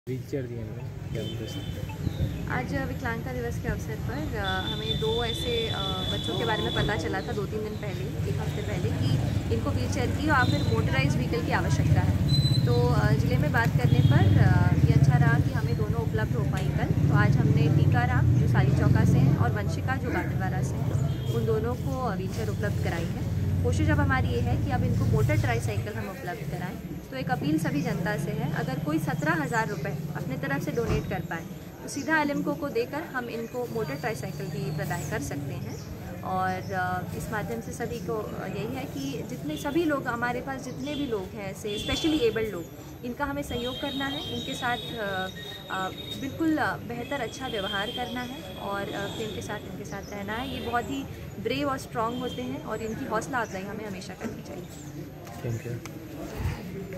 Wheelchair दिए हैं। आज विकलांगता दिवस के अवसर पर हमें दो ऐसे बच्चों के बारे में पता चला था 2-3 दिन पहले, 1 हफ्ते पहले, कि इनको व्हीलचेयर की और फिर मोटराइज्ड व्हीकल की आवश्यकता है। तो ज़िले में बात करने पर ये अच्छा रहा कि हमें दोनों उपलब्ध हो पाई कल। तो आज हमने टीकाराम जो साली चौका से हैं और वंशिका जो गार्डनवारा से हैं, उन दोनों को व्हीलचेयर उपलब्ध कराई है। कोशिश अब हमारी ये है कि अब इनको मोटर ट्राईसाइकिल हम उपलब्ध कराएं। तो एक अपील सभी जनता से है, अगर कोई 17,000 रुपये अपने तरफ से डोनेट कर पाए तो सीधा एलएमको को देकर हम इनको मोटर ट्राईसाइकिल भी प्रदान कर सकते हैं। और इस माध्यम से सभी को यही है कि जितने सभी लोग हमारे पास जितने भी लोग हैं ऐसे स्पेशली एबल्ड लोग, इनका हमें सहयोग करना है, इनके साथ बिल्कुल बेहतर अच्छा व्यवहार करना है और फिर इनके साथ रहना है। ये बहुत ही ब्रेव और स्ट्रॉन्ग होते हैं और इनकी हौसला अफजाई हमें हमेशा करनी चाहिए। Thank you.